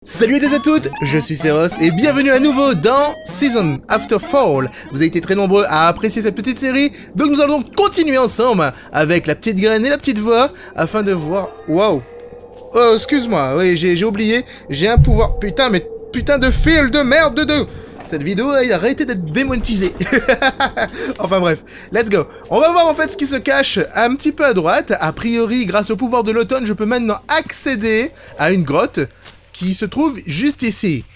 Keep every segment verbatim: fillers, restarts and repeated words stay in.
Salut à tous et à toutes, je suis Seros et bienvenue à nouveau dans Season After Fall. Vous avez été très nombreux à apprécier cette petite série, donc nous allons continuer ensemble avec la petite graine et la petite voix afin de voir... Waouh. Oh, excuse-moi, oui, j'ai oublié, j'ai un pouvoir... Putain, mais putain de fil de merde de deux. Cette vidéo a arrêté d'être démonétisée. Enfin bref, let's go. On va voir en fait ce qui se cache un petit peu à droite. A priori, grâce au pouvoir de l'automne, je peux maintenant accéder à une grotte qui se trouve juste ici.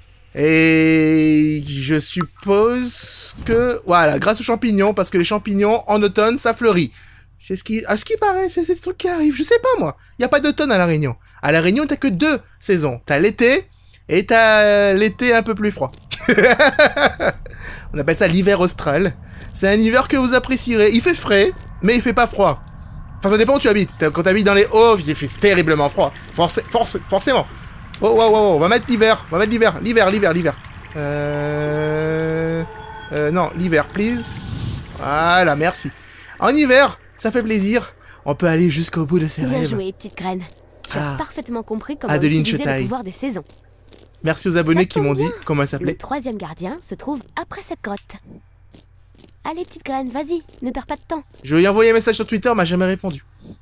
Et je suppose que... Voilà, grâce aux champignons, parce que les champignons, en automne, ça fleurit. C'est ce qui... À ce qui paraît, c'est des trucs qui arrivent. Je sais pas, moi. Il n'y a pas d'automne à La Réunion. À La Réunion, t'as que deux saisons. T'as l'été, et t'as l'été un peu plus froid. On appelle ça l'hiver austral. C'est un hiver que vous apprécierez. Il fait frais, mais il fait pas froid. Enfin, ça dépend où tu habites. Quand tu habites dans les hauts, il fait terriblement froid. Forc forc forcément. Oh, wow, wow, on va mettre l'hiver, on va mettre l'hiver, l'hiver, l'hiver, l'hiver. Euh... euh... Non, l'hiver, please. Voilà, merci. En hiver, ça fait plaisir. On peut aller jusqu'au bout de ses Bien rêves. joué, petite graine. Tu Ah. as parfaitement compris comment Adeline utiliser Chetaille. le pouvoir des saisons. Merci aux abonnés Ça qui m'ont tombe dit bien. comment elle Le s'appelait. troisième gardien se trouve après cette grotte. Allez, petite graine, vas-y, ne perds pas de temps. Je lui ai envoyé un message sur Twitter, m'a jamais répondu.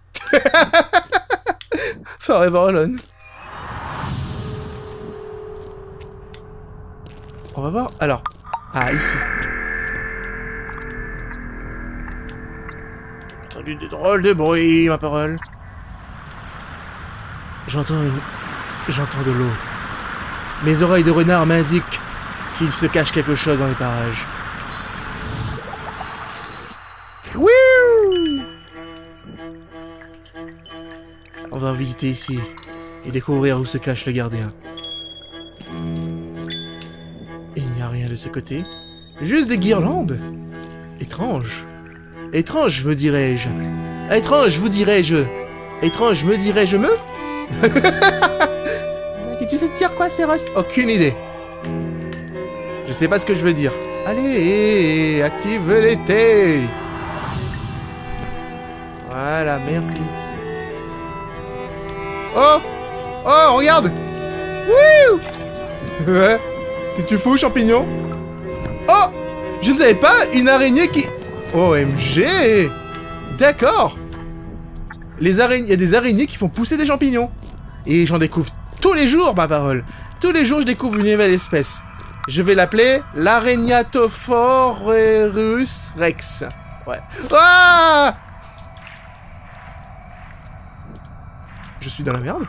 Forever Alone. On va voir. Alors. Ah, ici. J'ai entendu des drôles de bruit, ma parole. J'entends une... J'entends de l'eau. Mes oreilles de renard m'indiquent qu'il se cache quelque chose dans les parages. Wouh! On va visiter ici et découvrir où se cache le gardien. Il n'y a rien de ce côté. Juste des guirlandes. Étrange. Étrange, me dirais-je. Étrange, vous dirais-je. Étrange, me dirais-je me. Tu sais dire quoi, Seros? Aucune idée. Je sais pas ce que je veux dire. Allez, active l'été. Voilà, merci. Oh! Oh, regarde! Wouh! Qu'est-ce que tu fous, champignon? Oh! Je ne savais pas, une araignée qui... O M G! D'accord! Les araignées... Il y a des araignées qui font pousser des champignons. Et j'en découvre tous les jours, ma parole. Tous les jours, je découvre une nouvelle espèce. Je vais l'appeler l'Araignatorus rex. Ouais. Ah! Je suis dans la merde?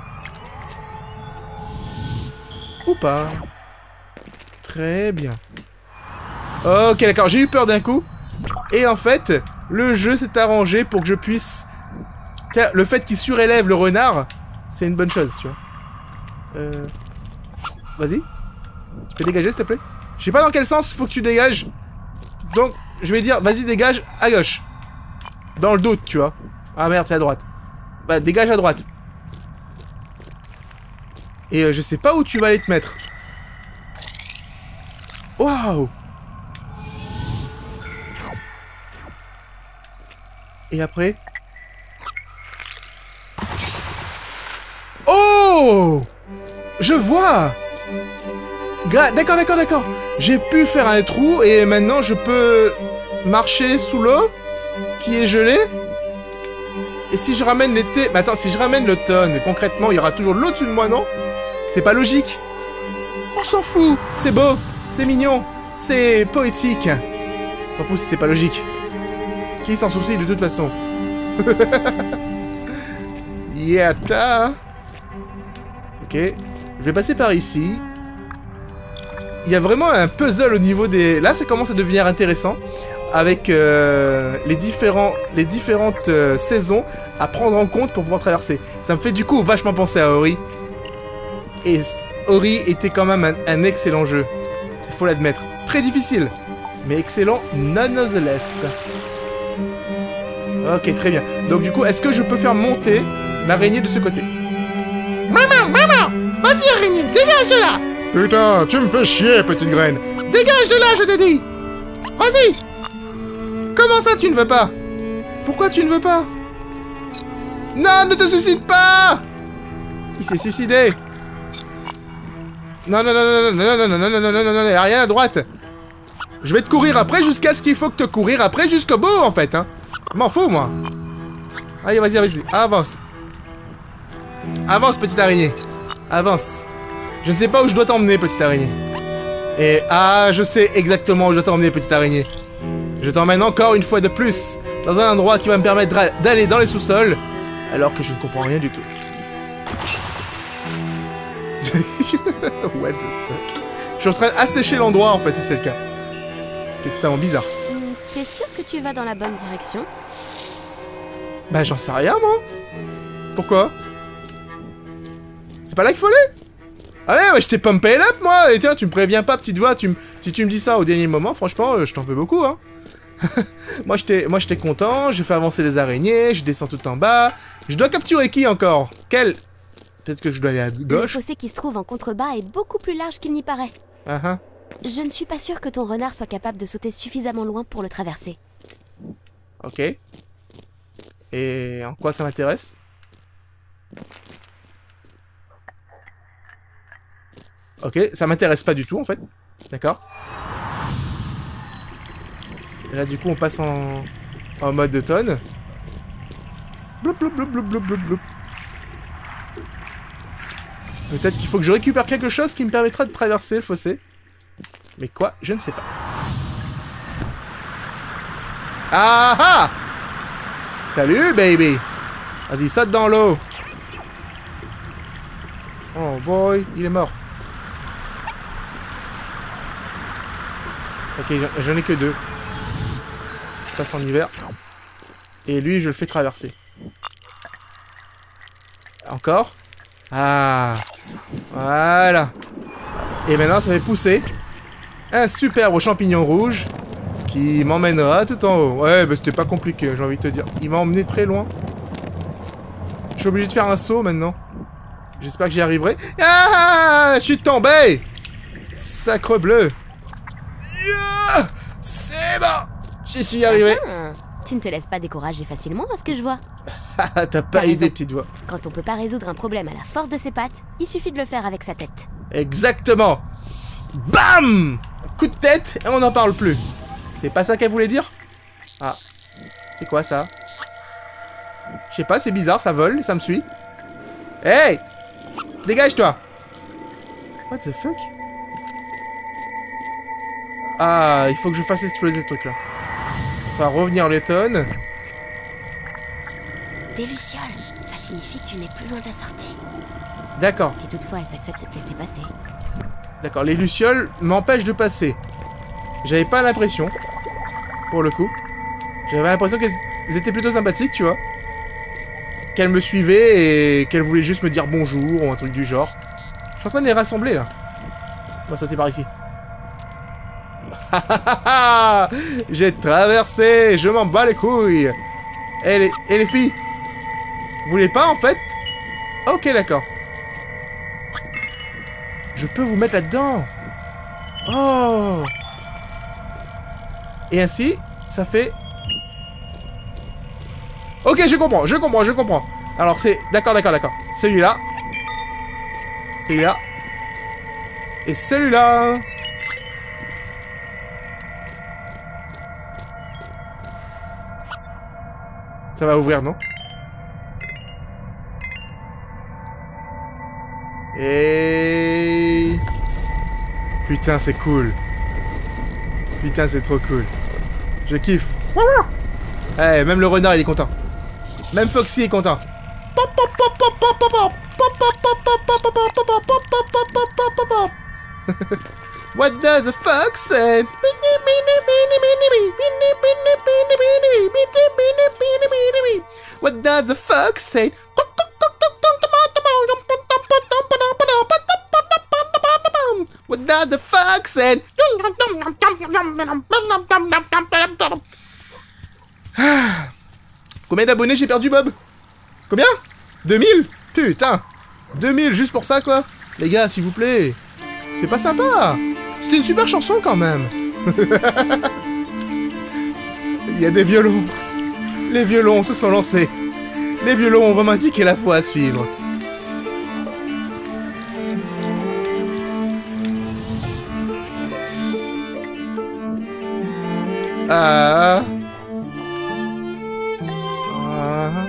Ou pas? Très bien. Ok, d'accord, j'ai eu peur d'un coup. Et en fait, le jeu s'est arrangé pour que je puisse... Tiens, le fait qu'il surélève le renard, c'est une bonne chose, tu vois. Euh... Vas-y. Tu peux dégager, s'il te plaît? Je sais pas dans quel sens il faut que tu dégages. Donc, je vais dire, vas-y, dégage à gauche. Dans le doute, tu vois. Ah merde, c'est à droite. Bah, dégage à droite. Et euh, je sais pas où tu vas aller te mettre. Waouh! Et après? Oh! Je vois! D'accord, d'accord, d'accord. J'ai pu faire un trou et maintenant je peux marcher sous l'eau qui est gelée. Et si je ramène l'été... Mais attends, si je ramène l'automne, concrètement, il y aura toujours l'eau dessus de moi, non? C'est pas logique. On s'en fout. C'est beau. C'est mignon. C'est poétique. On s'en fout si c'est pas logique. Qui s'en soucie de toute façon? Yata. Ok. Je vais passer par ici. Il y a vraiment un puzzle au niveau des... Là, ça commence à devenir intéressant. Avec euh, les, différents, les différentes euh, saisons à prendre en compte pour pouvoir traverser. Ça me fait du coup vachement penser à Ori. Et Ori était quand même un, un excellent jeu. Il faut l'admettre. Très difficile, mais excellent nonetheless. Ok, très bien. Donc du coup, est-ce que je peux faire monter l'araignée de ce côté? Maman, maman! Vas-y, araignée, dégage de là! Putain, tu me fais chier, petite graine. Dégage de là, je te dis! Vas-y! Comment ça, tu ne veux pas? Pourquoi tu ne veux pas? Non, ne te suicide pas! Il s'est suicidé. Non, non, non, non, non, non, non, non, non, non, non, non, non, non, y'a rien à droite. Je vais te courir après jusqu'à ce qu'il faut que te courir après jusqu'au bout, en fait, hein. Je m'en fous, moi. Allez, vas-y, vas-y, avance. Avance, petite araignée. Avance. Je ne sais pas où je dois t'emmener, petite araignée. Et, ah, je sais exactement où je dois t'emmener, petite araignée. Je t'emmène encore une fois de plus dans un endroit qui va me permettre d'aller dans les sous-sols, alors que je ne comprends rien du tout. What the fuck? Je suis en train d'assécher l'endroit, en fait, si c'est le cas. C'est totalement bizarre. T'es sûr que tu vas dans la bonne direction? Bah, j'en sais rien, moi. Pourquoi? C'est pas là qu'il faut aller? Ah ouais, ouais, je t'ai pumpé up, moi. Et tiens, tu me préviens pas, petite voix. Tu me... Si tu me dis ça au dernier moment, franchement, je t'en veux beaucoup, hein. Moi, j'étais content. J'ai fait avancer les araignées. Je descends tout en bas. Je dois capturer qui encore? Quel... Peut-être que je dois aller à gauche. Le fossé qui se trouve en contrebas est beaucoup plus large qu'il n'y paraît. Uh -huh. Je ne suis pas sûre que ton renard soit capable de sauter suffisamment loin pour le traverser. Ok. Et en quoi ça m'intéresse? Ok, ça m'intéresse pas du tout en fait. D'accord. Et là du coup on passe en, en mode automne. Bloup bloup bloup bloup bloup bloup bloup. Peut-être qu'il faut que je récupère quelque chose qui me permettra de traverser le fossé. Mais quoi? Je ne sais pas. Ah ah! Salut, baby! Vas-y, saute dans l'eau. Oh boy, il est mort. Ok, j'en ai que deux. Je passe en hiver. Et lui, je le fais traverser. Encore. Ah! Voilà. Et maintenant, ça fait pousser un superbe champignon rouge qui m'emmènera tout en haut. Ouais, bah c'était pas compliqué, j'ai envie de te dire. Il m'a emmené très loin. Je suis obligé de faire un saut maintenant. J'espère que j'y arriverai. Ah! Je suis tombé! Sacre bleu! Yeah! C'est bon! J'y suis arrivé. Ah, tu ne te laisses pas décourager facilement à ce que je vois. T'as pas idée, petite voix. Quand on peut pas résoudre un problème à la force de ses pattes, il suffit de le faire avec sa tête. Exactement! Bam! Coup de tête et on n'en parle plus. C'est pas ça qu'elle voulait dire? Ah. C'est quoi ça? Je sais pas, c'est bizarre, ça vole, ça me suit. Hey! Dégage-toi! What the fuck? Ah, il faut que je fasse exploser ce truc-là. Enfin, revenir les tonnes. Des lucioles, ça signifie que tu n'es plus loin de la sortie. D'accord. Si toutefois elles acceptent de te laisser passer. D'accord, les lucioles m'empêchent de passer. J'avais pas l'impression, pour le coup. J'avais l'impression qu'elles étaient plutôt sympathiques, tu vois. Qu'elles me suivaient et qu'elles voulaient juste me dire bonjour ou un truc du genre. Je suis en train de les rassembler, là. On va sauter par ici. J'ai traversé, je m'en bats les couilles. Et les, et les filles, vous voulez pas, en fait? Ok, d'accord. Je peux vous mettre là-dedans. Oh! Et ainsi, ça fait... Ok, je comprends, je comprends, je comprends. Alors, c'est... D'accord, d'accord, d'accord. Celui-là. Celui-là. Et celui-là. Ça va ouvrir, non? Et... Putain, c'est cool. Putain, c'est trop cool. Je kiffe. Eh, hey, même le renard, il est content. Même Foxy est content. What does the fox say? What does the fox say? What does the fox say? Combien d'abonnés j'ai perdu, Bob? Combien? deux mille? Putain! deux mille juste pour ça, quoi? Les gars, s'il vous plaît. C'est pas sympa. C'était une super chanson, quand même. Il y a des violons. Les violons se sont lancés. Les violons vont m'indiquer la voie à suivre. Ah. Ah.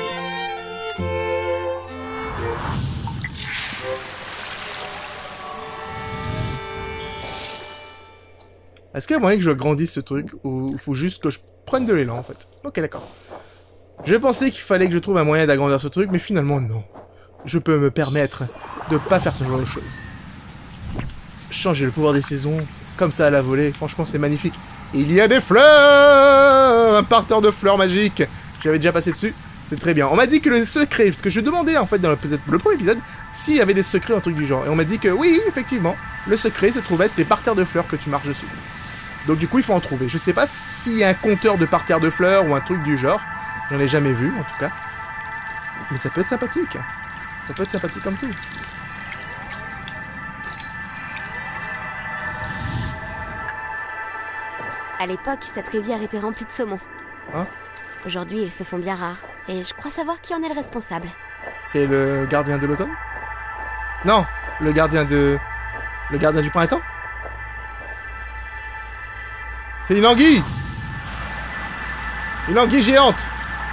Est-ce qu'il y a moyen que je grandisse ce truc, ou il faut juste que je prenne de l'élan en fait? Ok, d'accord. Je pensais qu'il fallait que je trouve un moyen d'agrandir ce truc, mais finalement non. Je peux me permettre de pas faire ce genre de choses. Changer le pouvoir des saisons, comme ça à la volée, franchement c'est magnifique. Il y a des fleurs! Un parterre de fleurs magiques. J'avais déjà passé dessus, c'est très bien. On m'a dit que le secret, parce que je demandais en fait dans le, le premier épisode, s'il y avait des secrets, un truc du genre. Et on m'a dit que oui, effectivement, le secret se trouvait être des parterres de fleurs que tu marches dessus. Donc du coup il faut en trouver. Je sais pas s'il y a un compteur de parterres de fleurs ou un truc du genre. J'en ai jamais vu en tout cas. Mais ça peut être sympathique. Ça peut être sympathique comme tout. À l'époque, cette rivière était remplie de saumons. Hein? Aujourd'hui, ils se font bien rares. Et je crois savoir qui en est le responsable. C'est le gardien de l'automne? Non, le gardien de... Le gardien du printemps? C'est une anguille! Une anguille géante!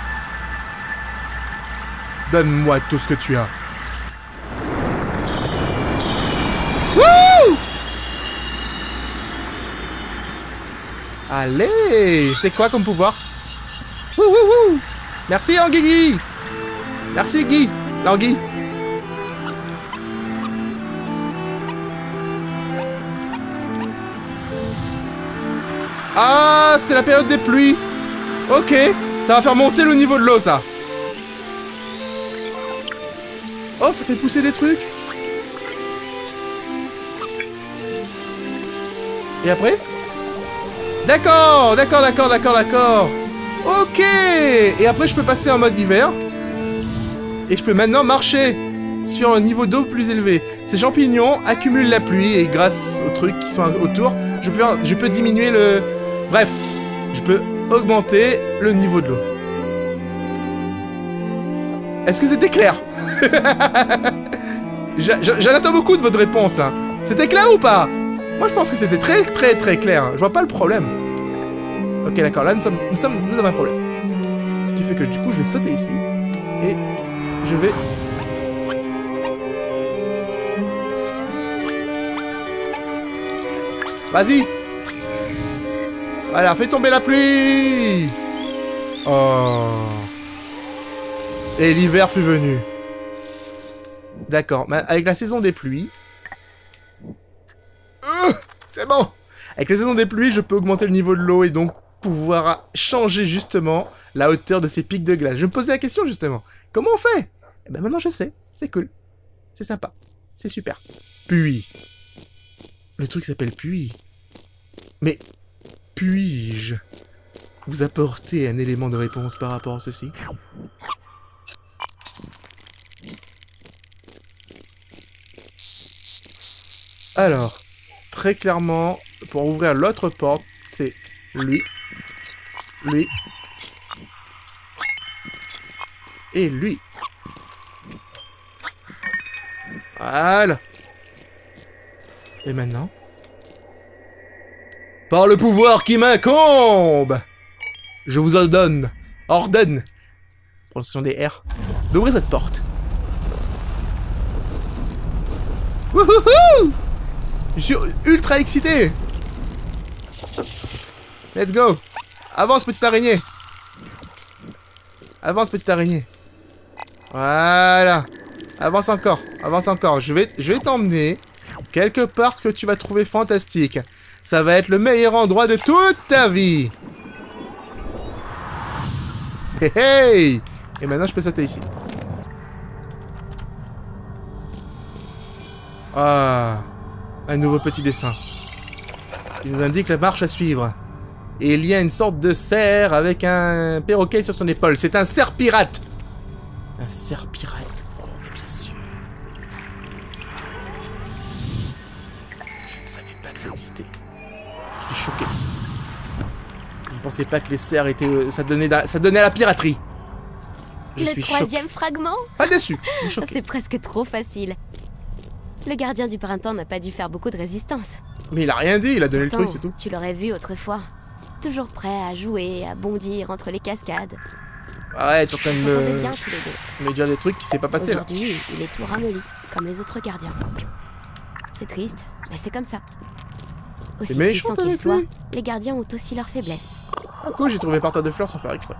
Donne-moi tout ce que tu as. Wouh! Allez! C'est quoi comme pouvoir? Wouh, wouh, wouh! Merci, anguille! Merci, Guy! L'anguille! Ah, c'est la période des pluies. Ok, ça va faire monter le niveau de l'eau, ça. Oh, ça fait pousser des trucs. Et après? D'accord, d'accord, d'accord, d'accord, d'accord. Ok. Et après, je peux passer en mode hiver. Et je peux maintenant marcher sur un niveau d'eau plus élevé. Ces champignons accumulent la pluie et grâce aux trucs qui sont autour, je peux, je peux diminuer le... Bref, je peux augmenter le niveau de l'eau. Est-ce que c'était clair? J'en attends beaucoup de votre réponse. Hein. C'était clair ou pas? Moi, je pense que c'était très, très, très clair. Je vois pas le problème. Ok, d'accord. Là, nous sommes, nous sommes, nous avons un problème. Ce qui fait que, du coup, je vais sauter ici. Et je vais... Vas-y. Voilà, fais tomber la pluie. Oh. Et l'hiver fut venu. D'accord, avec la saison des pluies... Euh, c'est bon. Avec la saison des pluies, je peux augmenter le niveau de l'eau et donc pouvoir changer justement la hauteur de ces pics de glace. Je me posais la question justement. Comment on fait? Eh ben maintenant je sais. C'est cool. C'est sympa. C'est super. Puis... Le truc s'appelle puis... Mais... Puis-je vous apporter un élément de réponse par rapport à ceci? Alors, très clairement, pour ouvrir l'autre porte, c'est lui, lui, et lui. Voilà. Et maintenant? Par le pouvoir qui m'incombe, je vous ordonne, ordonne, prononciation des R, d'ouvrir cette porte. Wouhouhou! Je suis ultra excité. Let's go. Avance, petite araignée. Avance, petite araignée. Voilà. Avance encore, avance encore. Je vais, je vais t'emmener quelque part que tu vas trouver fantastique. Ça va être le meilleur endroit de toute ta vie. Hey, hey. Et maintenant, je peux sauter ici. Ah, un nouveau petit dessin. Il nous indique la marche à suivre. Et il y a une sorte de cerf avec un perroquet sur son épaule. C'est un cerf pirate. Un cerf pirate. Oh, mais bien sûr. Je ne savais pas que ça existait. Je suis choqué. Je ne pensais pas que les cerfs étaient... Ça donnait, ça donnait à la piraterie. Je Le suis troisième choqué. fragment? Pas déçu. C'est presque trop facile. Le gardien du printemps n'a pas dû faire beaucoup de résistance. Mais il a rien dit, il a donné Attends, le truc, c'est tout. Tu l'aurais vu autrefois. toujours prêt à jouer, à bondir entre les cascades. Ouais, t'es en train de s'entendaient me... bien tous les deux. me dire des trucs qui s'est pas passé là. Aujourd'hui, il est tout ramolli, comme les autres gardiens. C'est triste, mais c'est comme ça. Aussi méchant, puissants qu'ils avec soient, lui. les gardiens ont aussi leurs faiblesses. Ah quoi, j'ai trouvé par terre de fleurs sans faire exprès.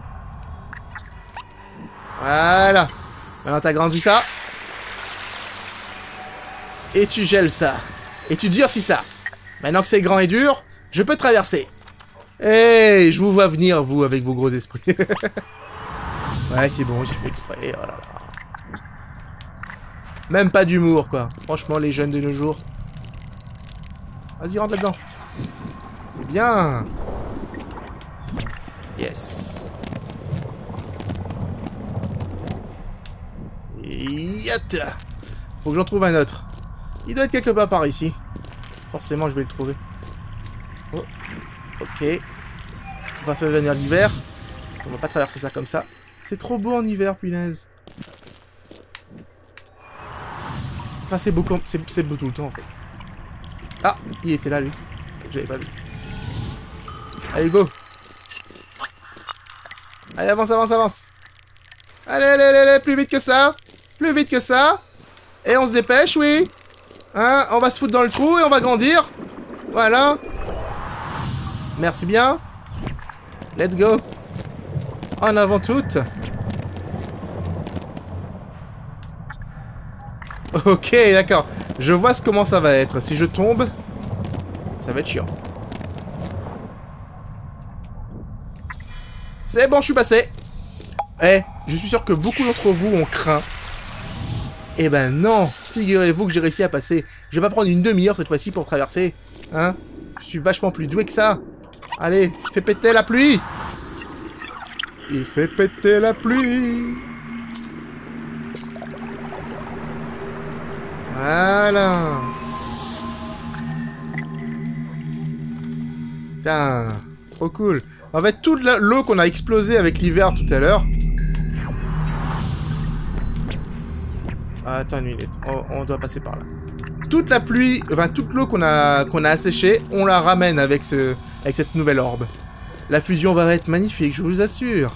Voilà. Maintenant t'as grandi ça. Et tu gèles ça. Et tu durcis ça. Maintenant que c'est grand et dur, je peux traverser. Hey, je vous vois venir, vous, avec vos gros esprits. Ouais, c'est bon, j'ai fait exprès. Oh là là. Même pas d'humour, quoi. Franchement, les jeunes de nos jours. Vas-y, rentre là-dedans. C'est bien. Yes. Yatt. Faut que j'en trouve un autre. Il doit être quelque part par ici. Forcément, je vais le trouver. Oh. Ok. On va faire venir l'hiver. Parce qu'on va pas traverser ça comme ça. C'est trop beau en hiver, punaise. Enfin, c'est beau, comme... c'est beau tout le temps, en fait. Ah, il était là, lui. J'avais pas vu. Allez, go. Allez, avance, avance, avance. Allez, allez, allez, allez, plus vite que ça. Plus vite que ça. Et on se dépêche, oui. Hein, on va se foutre dans le trou et on va grandir. Voilà. Merci bien. Let's go. En avant toutes. Ok, d'accord. Je vois ce comment ça va être. Si je tombe, ça va être chiant. C'est bon, je suis passé. Eh, je suis sûr que beaucoup d'entre vous ont craint. Eh ben non, figurez-vous que j'ai réussi à passer. Je vais pas prendre une demi-heure cette fois-ci pour traverser. Hein? Je suis vachement plus doué que ça. Allez, fais péter la pluie. Il fait péter la pluie. Voilà. Putain, trop cool. En fait, toute l'eau qu'on a explosée avec l'hiver tout à l'heure. Ah, attends une minute, on, on doit passer par là. Toute la pluie, enfin toute l'eau qu'on a qu'on a asséchée, on la ramène avec ce avec cette nouvelle orbe. La fusion va être magnifique, je vous assure.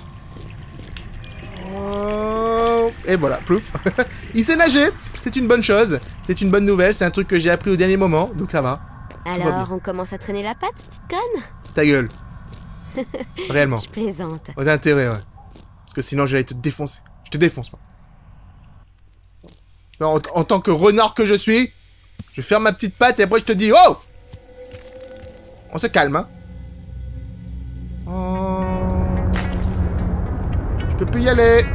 Et voilà, plouf. Il sait nager, c'est une bonne chose, c'est une bonne nouvelle, c'est un truc que j'ai appris au dernier moment, donc ça va. Alors, on commence à traîner la patte, petite conne? Ta gueule. Réellement. Je plaisante. On a intérêt, ouais. Parce que sinon j'allais te défoncer. Je te défonce, moi. En, en tant que renard que je suis, je ferme ma petite patte et après je te dis oh. On se calme, hein. Oh. Je peux plus y aller.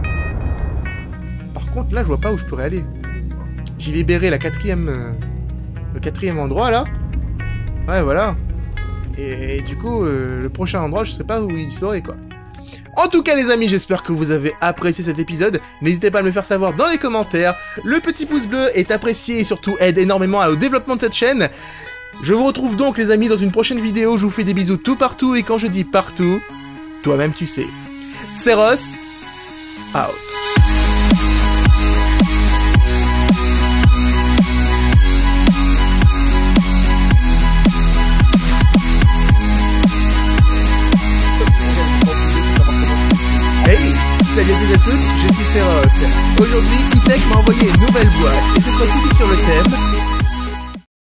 Par contre, là, je vois pas où je pourrais aller. J'ai libéré la quatrième... Euh, le quatrième endroit, là. Ouais, voilà. Et, et du coup, euh, le prochain endroit, je sais pas où il serait, quoi. En tout cas, les amis, j'espère que vous avez apprécié cet épisode. N'hésitez pas à me le faire savoir dans les commentaires. Le petit pouce bleu est apprécié et surtout aide énormément au développement de cette chaîne. Je vous retrouve donc, les amis, dans une prochaine vidéo. Je vous fais des bisous tout partout. Et quand je dis partout, toi-même tu sais. Seros, out. Hey, salut à tous et à toutes, je suis Seros. Aujourd'hui, E-Tech m'a envoyé une nouvelle boîte, et cette fois-ci c'est sur le thème